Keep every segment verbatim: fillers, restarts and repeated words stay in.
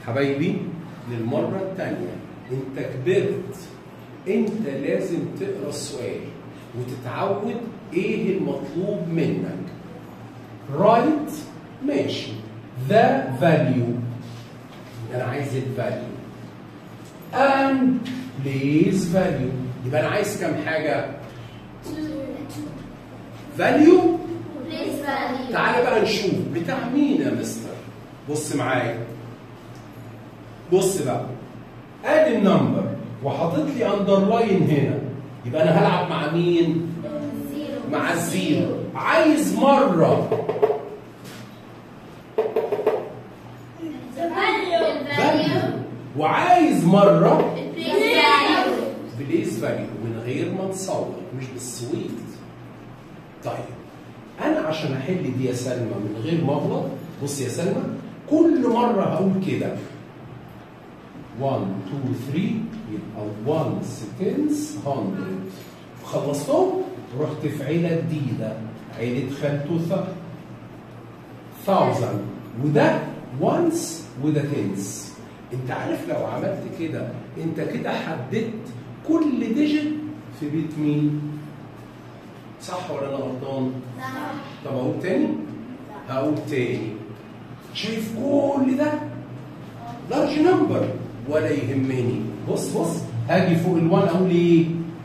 حبايبي للمرة الثانية، انت كبرت، انت لازم تقرا السؤال وتتعود ايه المطلوب منك. رايت ماشي، ذا فاليو، انا عايز الفاليو. and place value، يبقى انا عايز كام حاجة؟ فاليو. تعالى بقى نشوف بتاع مين يا مستر. بص معايا، بص بقى، ادي النمبر وحاطط لي اندرلاين هنا، يبقى انا هلعب مع مين؟ مع الزيرو. عايز مره فاليو وعايز مره بليز فاليو من غير ما نصور، مش بالسويت. طيب انا عشان احل دي يا سلمى من غير ما اغلط، بص يا سلمى، كل مره هقول كده واحد اتنين تلاتة، يبقى واحد سكندز مية. خلصتهم رحت في عيله جديده، عيله خالته ثاوزند، وده وانس وده تنس. انت عارف لو عملت كده انت كده حددت كل ديجيت في بيت مين؟ صح ولا انا غلطان؟ صح. طب اقول تاني؟ هقول تاني. شايف كل ده؟ لارج نمبر ولا يهمني. بص بص، هاجي فوق الوان اقول ايه؟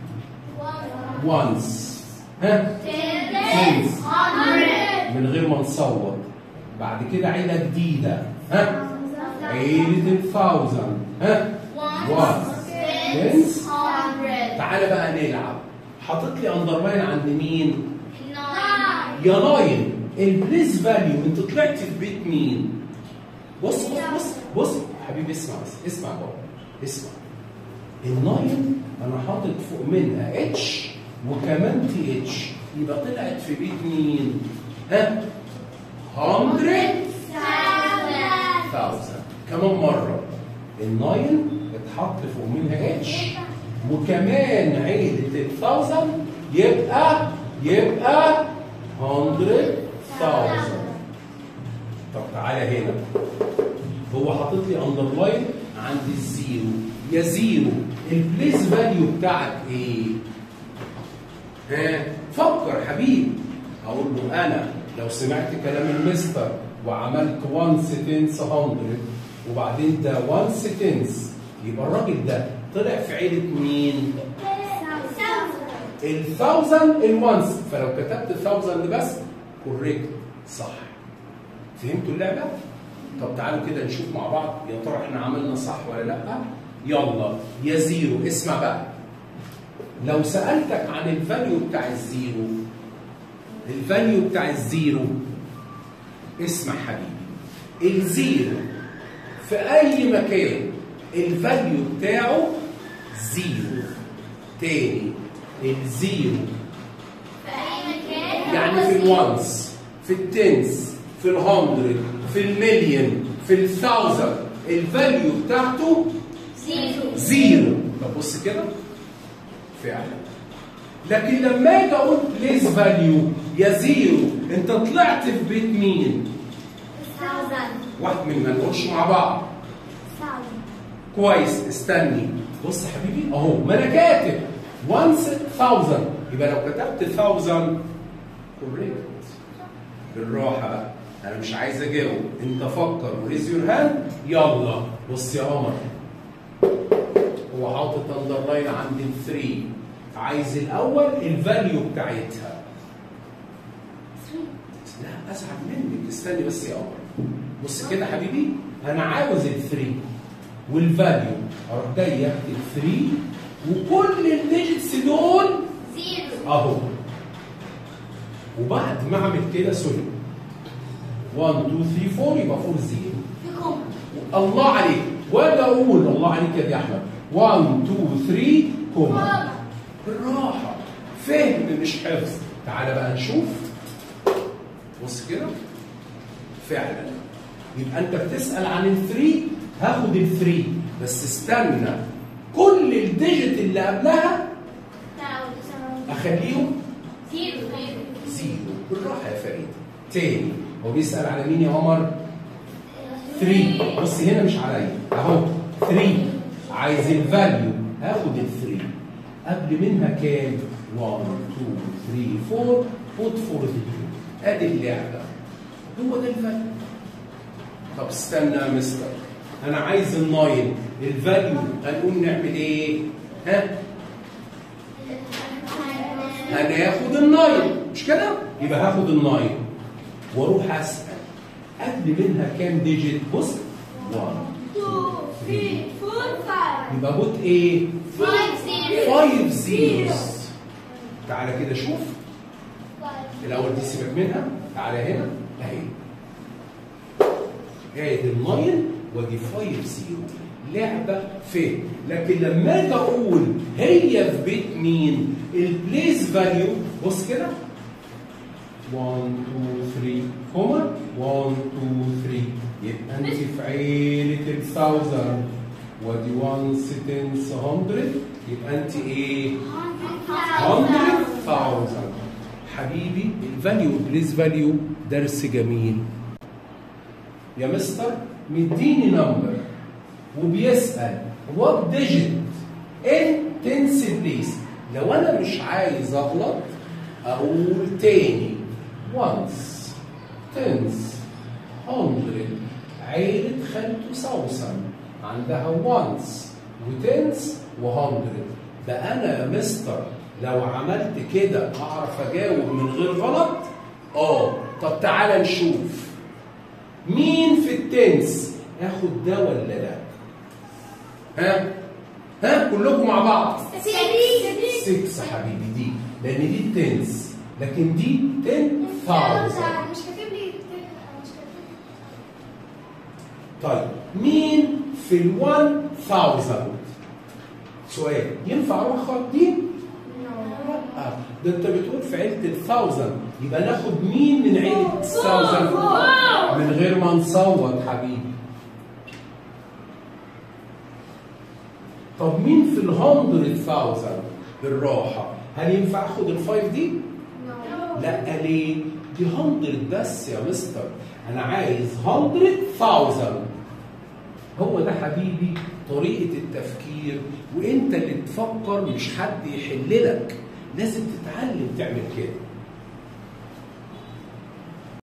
وانس. ها؟ تنس من غير ما نصوت. بعد كده عيله جديده، ها؟ عيله الثاوزند، ها؟ وانس تنس. تعالى بقى نلعب. حاطط لي اندرلاين عند مين؟ يا ناين. البليس فاليو انت طلعت في بيت مين؟ بص بص بص بص حبيبي، اسمع بس، اسمع بابا، اسمع. الناين انا حاطط فوق منها اتش وكمان تي اتش، يبقى طلعت في بيت مين؟ ها؟ مية ثاوزند. كمان مره الناين اتحط فوق منها اتش وكمان عيله الثاوزند، يبقى يبقى مية ثاوزند. طب تعالى هنا، هو حاطط لي اندرلاين عند الزيرو. يا زيرو البليس فاليو بتاعك ايه؟ ها؟ فكر حبيبي. هقول له انا لو سمعت كلام المستر وعملت واحد تنس مية وبعدين ده واحد تنس، يبقى الراجل ده طلع في عيله مين؟ الثاوزند الوانس. فلو كتبت الثاوزند بس كوريكت، صح. فهمتوا اللعبه؟ طب تعالوا كده نشوف مع بعض يا ترى احنا عملنا صح ولا لا. يلا يا زيرو، اسمع بقى، لو سالتك عن الفاليو بتاع الزيرو، الفاليو بتاع الزيرو، اسمع حبيبي، الزيرو في اي مكان الفاليو بتاعه زيرو. تاني، الزيرو في اي مكان يعني في الوانس، في التنس، في الهندرد، في المليون، في الثاوزند، الفاليو بتاعته زيرو زيرو. طب بص كده فعلا. لكن لما اجي اقول بليس فاليو يا زيرو، انت طلعت في بيت مين؟ ثاوزند. واحد من ما نقولش مع بعض. ثاوزند. كويس، استني. بص يا حبيبي اهو، ما انا كاتب وانس ثاوزند، يبقى لو كتبت ثاوزند كوريكت. بالراحه بقى، انا مش عايز اجاوب، انت فكر وريز يور هاند. يلا بص يا قمر، هو حاطط اندرلاين عند الثري، عايز الاول الفاليو بتاعتها. لا ازعل منك، استني بس يا قمر. بص كده حبيبي، انا عاوز الثري والفاليو، اروح جاي اكتب ثري وكل الديجيتس دول زيرو اهو. وبعد ما اعمل كده سوري واحد اتنين تلاتة اربعة يبقى فوق زيرو. في كوم. الله عليك، واجي اقول الله عليك يا احمد واحد اتنين تلاتة كوما. بالراحه، فهم مش حفظ. تعالى بقى نشوف. بص كده فعلا، يبقى انت بتسال عن الثري، هاخد الثري بس استنى، كل الديجيت اللي قبلها اخليهم زيرو زيرو زيرو. بالراحه يا فريد. تاني، هو بيسال على مين يا عمر؟ ثلاثة. بص هنا مش عليا اهو ثلاثة، عايز الفاليو هاخد ال ثلاثة قبل منها كام؟ واحد اتنين تلاتة أربعة put فور زيرو. ادي اللعبه، هو ده الفاليو. طب استنى يا مستر، انا عايز الناين الفاليو، هنقوم نعمل ايه؟ ها؟ هناخد الناين مش كده؟ يبقى هاخد الناين واروح اسال قبل منها كام ديجيت؟ بص واحد اتنين تلاتة أربعة خمسة. يبقى بوت ايه؟ خمسة خمسة زيروز. تعالى كده شوف الاول دي سيبك منها، تعالى هنا اهي ادي الناين ودي خمسة زيرو. لعبه فين؟ لكن لما اجي اقول هي في بيت مين؟ البليس فاليو. بص كده واحد اتنين تلاتة كوما واحد اتنين تلاتة، يبقى انت في عيله ال ألف ودي واحد تنس مية، يبقى انت ايه؟ مية ألف. حبيبي الفاليو بليس فاليو درس جميل. يا مستر مديني نمبر وبيسأل وات ديجيت ان تنس بليس، لو انا مش عايز اغلط اقول تاني وانس تنس هندرد. عيلة خالته سوسن عندها وانس وتنس وهندرد. بقى انا يا مستر لو عملت كده اعرف اجاوب من غير غلط؟ اه. طب تعالى نشوف مين في التنس، اخد ده ولا ده؟ ها؟ ها كلكم مع بعض. ستة حبيبي دي، لان دي التنس لكن دي عشرة آلاف. مش كاتب لي مش كاتب. طيب مين في ال ألف؟ سؤال، ينفع اروح اخد دي؟ لا، ده انت بتقول في عيله الثاوزند، يبقى ناخد مين من عيله الثاوزند؟ من غير ما نصوت حبيبي. طب مين في الهندرد ثاوزند؟ بالراحه، هل ينفع اخد الفايف دي؟ لا ليه؟ دي هندرد بس يا مستر، انا عايز هندرد ثاوزند. هو ده حبيبي طريقه التفكير، وانت اللي تفكر مش حد يحل لك، لازم تتعلم تعمل كده.